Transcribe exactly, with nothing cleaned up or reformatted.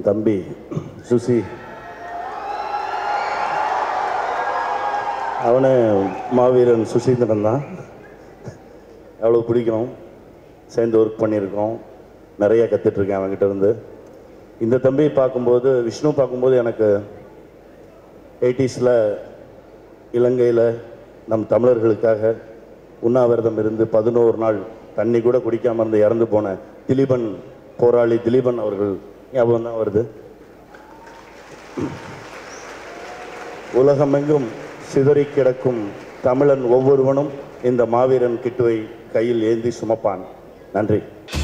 என் தம்பி சுசி அவனை மாவீரன் சுசீந்திரன் தான். அவ்வளோ பிடிக்கும். சேர்ந்து ஒர்க் பண்ணியிருக்கோம். நிறைய கற்றுட்ருக்கேன் அவன்கிட்ட இருந்து. இந்த தம்பி பார்க்கும்போது, விஷ்ணு பார்க்கும்போது எனக்கு எயிட்டிஸில் இலங்கையில் நம் தமிழர்களுக்காக உண்ணாவிரதம் இருந்து பதினோரு நாள் தண்ணி கூட குடிக்காமல் இருந்து இறந்து போன திலீபன், போராளி திலீபன் அவர்கள் ஞாபகம் தான் வருது. உலகமெங்கும் சிதறி கிடக்கும் தமிழன் ஒவ்வொருவனும் இந்த மாவீரன் கிட்டுவை கையில் ஏந்தி சுமப்பான். நன்றி.